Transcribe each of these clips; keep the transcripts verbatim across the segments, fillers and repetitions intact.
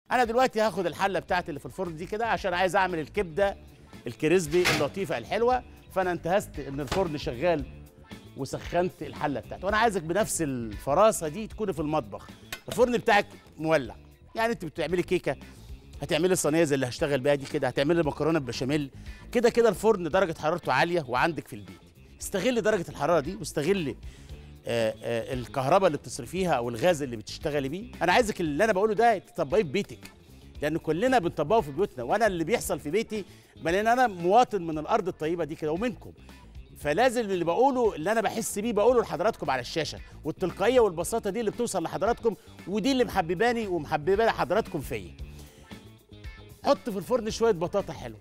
انا دلوقتي هاخد الحله بتاعتي اللي في الفرن دي كده عشان عايز اعمل الكبده الكريسبي اللطيفه الحلوه. فانا انتهزت ان الفرن شغال وسخنت الحله بتاعتي، وانا عايزك بنفس الفراسه دي تكوني في المطبخ. الفرن بتاعك مولع، يعني انت بتعملي كيكه، هتعملي صينيه زي اللي هشتغل بيها دي كده، هتعملي مكرونه بشاميل كده كده، الفرن درجه حرارته عاليه وعندك في البيت. استغلي درجه الحراره دي واستغلي آه آه الكهرباء اللي بتصرفيها او الغاز اللي بتشتغلي بيه. انا عايزك اللي انا بقوله ده تطبقيه في بيتك، لان كلنا بنطبقه في بيوتنا، وانا اللي بيحصل في بيتي لان انا مواطن من الارض الطيبه دي كده ومنكم. فلازم اللي بقوله اللي انا بحس بيه بقوله لحضراتكم على الشاشه، والتلقائيه والبساطه دي اللي بتوصل لحضراتكم، ودي اللي محبباني ومحببه حضراتكم فيا. حط في الفرن شويه بطاطا حلوه،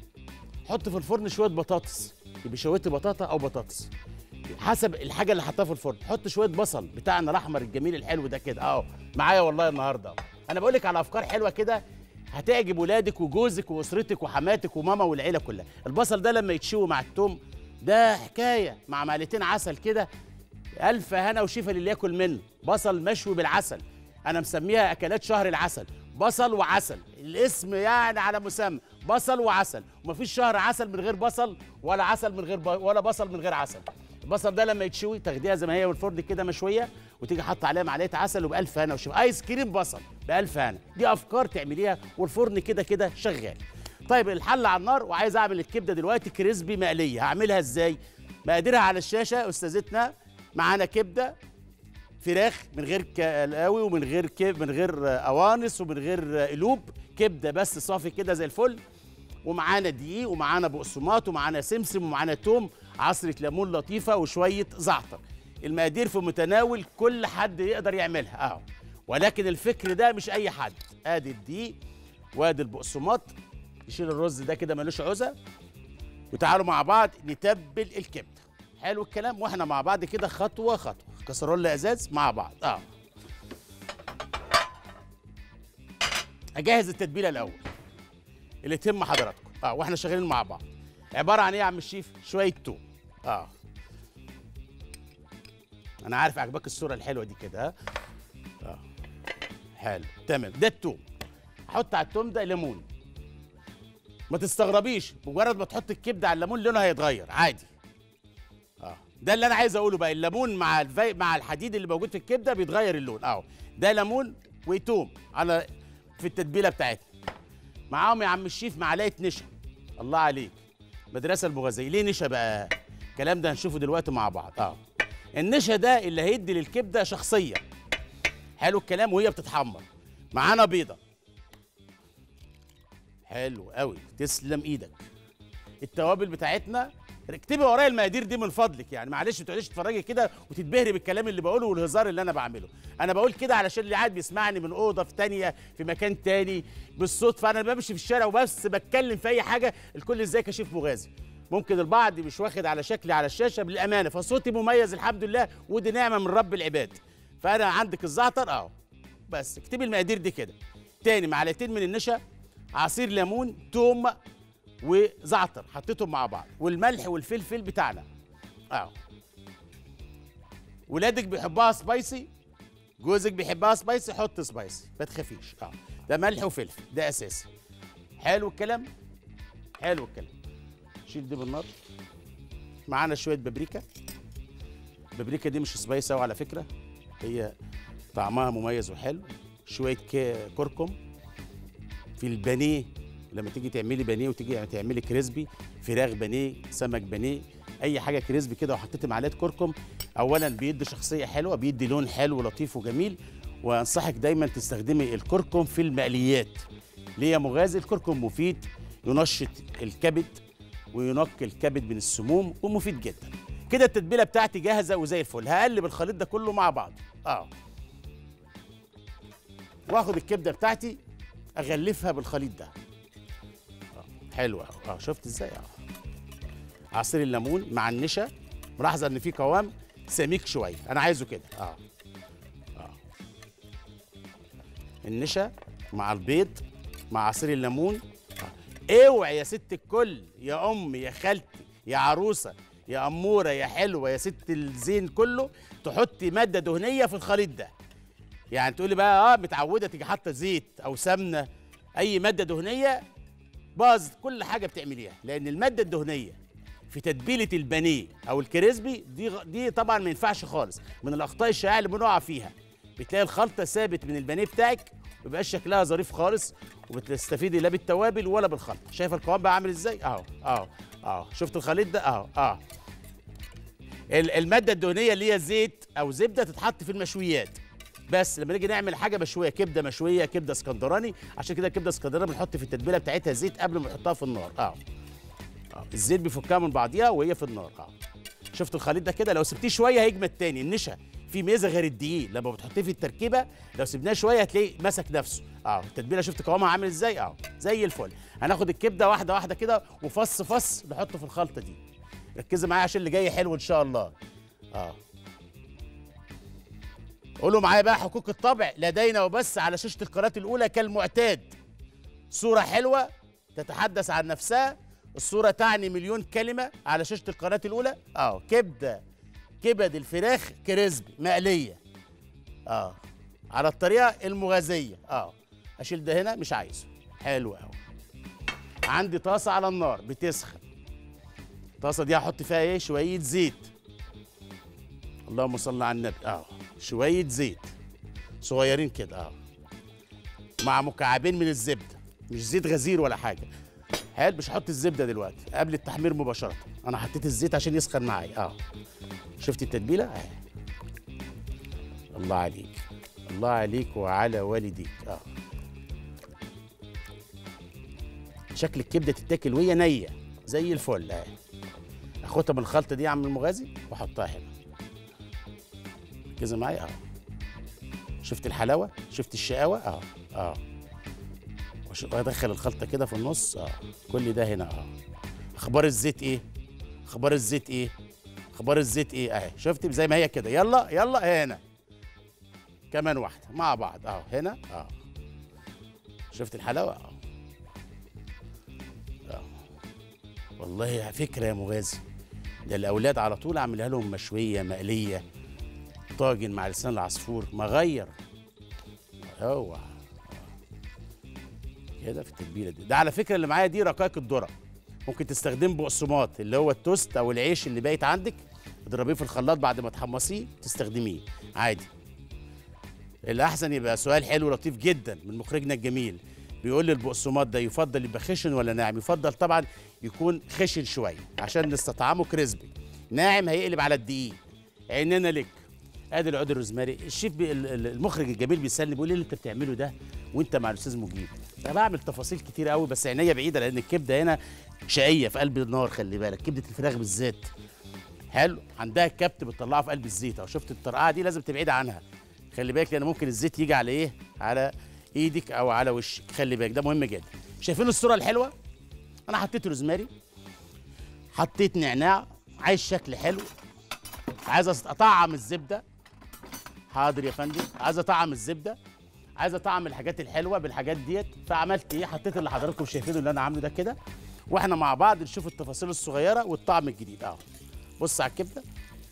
حط في الفرن شويه بطاطس، يبقى شويت بطاطا او بطاطس حسب الحاجه اللي حطها في الفرن. حط شويه بصل بتاعنا الاحمر الجميل الحلو ده كده اهو معايا والله النهارده اهو. انا بقول لك على افكار حلوه كده هتعجب ولادك وجوزك واسرتك وحماتك وماما والعيله كلها. البصل ده لما يتشوي مع التوم ده حكايه، مع معلقتين عسل كده الف هنا وشفا للي ياكل منه. بصل مشوي بالعسل، انا مسميها اكلات شهر العسل، بصل وعسل، الاسم يعني على مسمى بصل وعسل. ومفيش شهر عسل من غير بصل، ولا عسل من غير ب... ولا بصل من غير عسل. البصل ده لما يتشوي تاخديها زي ما هي والفرن كده مشويه، وتيجي حاطه عليها معلقه عسل وبالف هنا وشفا. ايس كريم بصل بالف هنا، دي افكار تعمليها والفرن كده كده شغال. طيب الحله على النار وعايز اعمل الكبده دلوقتي كريسبي مقليه، هعملها ازاي؟ مقاديرها على الشاشه استاذتنا. معانا كبده فراخ من غير كلاوي ومن غير كب من غير قوانص ومن غير قلوب، كبده بس صافي كده زي الفل. ومعانا دقيق ومعانا بقسماط ومعانا سمسم ومعانا توم، عصره ليمون لطيفه وشويه زعتر. المقادير في متناول كل حد يقدر يعملها اهو، ولكن الفكر ده مش اي حد. ادي الدقيق وادي البقسماط، نشيل الرز ده كده ملوش عوزه، وتعالوا مع بعض نتبل الكبده. حلو الكلام، واحنا مع بعض كده خطوه خطوه. كسرولة ازاز مع بعض اه اجهز التتبيله الاول اللي تهم حضراتكم اه واحنا شغالين مع بعض. عباره عن ايه يا عم الشيف؟ شويه توم اه انا عارف عجبك الصوره الحلوه دي كده اه اه حلو تمام. ده التوم، حط على التوم ده ليمون. ما تستغربيش مجرد ما تحط الكبده على الليمون لونه هيتغير عادي اه ده اللي انا عايز اقوله بقى. الليمون مع الفي... مع الحديد اللي موجود في الكبده بيتغير اللون اهو. ده ليمون وتوم على في التتبيله بتاعتنا. معاهم يا عم الشيف معلقه نشا. الله عليك، مدرسه المغازيه. ليه نشا بقى؟ الكلام ده هنشوفه دلوقتي مع بعض اه النشا ده اللي هيدي للكبده شخصيه. حلو الكلام، وهي بتتحمر. معانا بيضه. حلو قوي، تسلم ايدك. التوابل بتاعتنا اكتبي ورايا المقادير دي من فضلك، يعني معلش ما تقعديش تتفرجي كده وتتبهري بالكلام اللي بقوله والهزار اللي انا بعمله. انا بقول كده علشان اللي قاعد بيسمعني من اوضه في تانيه في مكان تاني بالصدفه، انا بمشي في الشارع وبس بتكلم في اي حاجه الكل ازيك يا شيف مغازي. ممكن البعض مش واخد على شكلي على الشاشه بالامانه، فصوتي مميز الحمد لله ودي نعمه من رب العباد. فانا عندك الزعتر اهو، بس اكتبي المقادير دي كده. تاني معلقتين من النشا، عصير ليمون، توم وزعتر حطيتهم مع بعض، والملح والفلفل بتاعنا اهو. ولادك بيحبوها سبايسي، جوزك بيحبها سبايسي، حط سبايسي ما تخافيش اه ده ملح وفلفل ده اساسي. حلو الكلام، حلو الكلام. شيل دي بالنار. معانا شويه بابريكا. البابريكا دي مش سبايسي على فكره، هي طعمها مميز وحلو. شويه كركم في البانيه، لما تيجي تعملي بانيه وتيجي تعملي كريسبي، فراخ بانيه، سمك بانيه، اي حاجه كريسبي كده وحطيتي معلقه كركم، اولا بيدي شخصيه حلوه، بيدي لون حلو ولطيف وجميل. وانصحك دايما تستخدمي الكركم في المقليات. ليه يا مغازي؟ الكركم مفيد، ينشط الكبد وينقي الكبد من السموم ومفيد جدا. كده التتبيله بتاعتي جاهزه وزي الفل. هقلب الخليط ده كله مع بعض اه واخد الكبده بتاعتي اغلفها بالخليط ده. حلوه اه شفت ازاي اه عصير الليمون مع النشا، ملاحظه ان في قوام سميك شويه، انا عايزه كده اه اه النشا مع البيض مع عصير الليمون آه. اوعي يا ست الكل، يا امي يا خالتي يا عروسه يا اموره يا حلوه يا ست الزين كله، تحطي ماده دهنيه في الخليط ده. يعني تقولي بقى اه متعوده تيجي حاطه زيت او سمنه، اي ماده دهنيه باظ كل حاجه بتعمليها، لان الماده الدهنيه في تتبيله البانيه او الكريسبي دي دي طبعا ما ينفعش خالص، من الاخطاء الشائعه اللي بنقع فيها. بتلاقي الخلطه ثابت من البانيه بتاعك ما بيبقاش شكلها ظريف خالص، وبتستفيدي لا بالتوابل ولا بالخلطه. شايف القوام بقى عامل ازاي؟ اهو اهو اهو، شفت الخليط ده؟ اهو اهو. الماده الدهنيه اللي هي زيت او زبده تتحط في المشويات، بس لما نيجي نعمل حاجه مشويه، كبده مشويه، كبده اسكندراني، عشان كده الكبده الاسكندراني بنحط في التتبيله بتاعتها زيت قبل ما نحطها في النار. اه اه الزيت بيفكها من بعضيها وهي في النار. اه شفت الخليط ده كده؟ لو سبتيه شويه هيجمد تاني. النشا في ميزه غير الدقيق، لما بتحطيه في التركيبه لو سبناه شويه هتلاقيه مسك نفسه. اه التتبيله شفت قوامها عامل ازاي؟ اه زي الفل. هناخد الكبده واحده واحده كده وفص فص نحطه في الخلطه دي. ركزي معايا عشان اللي جاي حلو ان شاء الله. اه قولوا معايا بقى: حقوق الطبع لدينا وبس على شاشة القناة الأولى كالمعتاد. صورة حلوة تتحدث عن نفسها، الصورة تعني مليون كلمة على شاشة القناة الأولى. اه كبدة، كبد الفراخ كريسبي مقلية، اه على الطريقة المغازية. اه أشيل ده هنا مش عايزه. حلو أوي. عندي طاسة على النار بتسخن. الطاسة دي هحط فيها إيه؟ شوية زيت. اللهم صل على النبي. اه شوية زيت صغيرين كده اه مع مكعبين من الزبدة، مش زيت غزير ولا حاجة. حلو. مش هحط الزبدة دلوقتي، قبل التحمير مباشرة أنا حطيت الزيت عشان يسخن معايا. اه شفتي التتبيلة؟ اه الله عليك، الله عليك وعلى والديك. اه شكل الكبدة تتاكل وهي نية زي الفل. اه اخدها من الخلطة دي يا عم المغازي واحطها هنا. ركزي معايا. اه شفت الحلاوه؟ شفت الشقاوه؟ اه اه وادخل الخلطه كده في النص. اه كل ده هنا. اه اخبار الزيت ايه؟ اخبار الزيت ايه؟ اخبار الزيت ايه؟ اهي شفتي زي ما هي كده. يلا يلا هنا كمان واحده مع بعض. اه هنا. اه شفت الحلاوه؟ اه اه والله فكره يا مغازي، ده الاولاد على طول اعملها لهم مشويه مقليه طاجن مع لسان العصفور. ما غير هو كده في التتبيله دي. ده على فكره اللي معايا دي رقائق الذره، ممكن تستخدم بقسماط اللي هو التوست او العيش اللي بايت عندك، تضربيه في الخلاط بعد ما تحمصيه تستخدميه عادي. الاحسن يبقى سؤال حلو لطيف جدا من مخرجنا الجميل، بيقول لي البقسماط ده يفضل يبقى خشن ولا ناعم؟ يفضل طبعا يكون خشن شويه عشان نستطعمه كريسبي. ناعم هيقلب على الدقيق. عيننا لك. ادي العود الروزماري. الشيف بي المخرج الجميل بيسالني بيقول لي اللي انت بتعمله ده وانت مع الاستاذ مجيب؟ انا بعمل تفاصيل كتير قوي بس عينيا بعيده، لان الكبده هنا شقيه في قلب النار. خلي بالك كبده الفراخ بالذات حلو عندها الكبت بتطلعه في قلب الزيت. او شفت الطرقعه دي لازم تبعد عنها. خلي بالك لان ممكن الزيت يجي على ايه؟ على ايدك او على وشك. خلي بالك ده مهم جدا. شايفين الصوره الحلوه؟ انا حطيت روزماري، حطيت نعناع. عايز شكل حلو، عايز اطعم الزبده. حاضر يا فندم. عايز اطعم الزبده، عايز اطعم الحاجات الحلوه بالحاجات ديت. فعملت ايه؟ حطيت اللي حضراتكم شايفينه اللي انا عامله ده كده، واحنا مع بعض نشوف التفاصيل الصغيره والطعم الجديد. اهو بص على الكبده.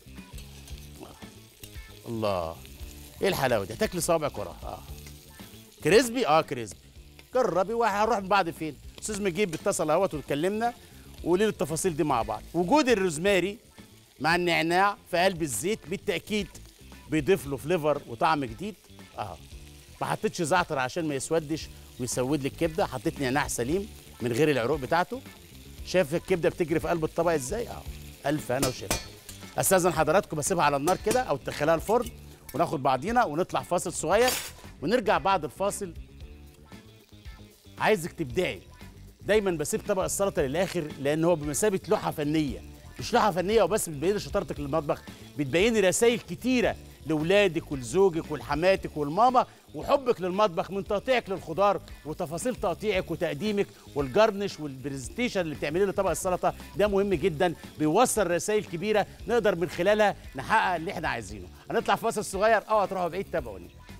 الله ايه الحلاوه دي؟ هتاكلي صوابعك وراها. اه كريسبي. اه كريسبي. جربي. وهنروح من بعض فين؟ استاذ مجيب اتصل اهوت واتكلمنا وقولي لي التفاصيل دي مع بعض. وجود الروزماري مع النعناع في قلب الزيت بالتاكيد بيضيف له فليفر وطعم جديد. اهو ما حطيتش زعتر عشان ما يسودش ويسود لي الكبده، حطيت نعناع سليم من غير العروق بتاعته. شايف الكبده بتجري في قلب الطبق ازاي؟ اهو الف انا وشايف. استاذن حضراتكم بسيبها على النار كده او تدخلها الفرن وناخد بعضينا ونطلع فاصل صغير ونرجع بعد الفاصل. عايزك تبدعي. دايما بسيب طبق السلطه للاخر لان هو بمثابه لوحه فنيه، مش لوحه فنيه وبس بتبين شطارتك للمطبخ، بتبين رسائل كتيره لاولادك ولزوجك ولحماتك والماما، وحبك للمطبخ من تقطيعك للخضار وتفاصيل تقطيعك وتقديمك والجرنش والبرزنتيشن اللي بتعمليه لطبق السلطه. ده مهم جدا، بيوصل رسائل كبيره نقدر من خلالها نحقق اللي احنا عايزينه. هنطلع فاصل صغير. اوعى تروحوا بعيد، تابعوني.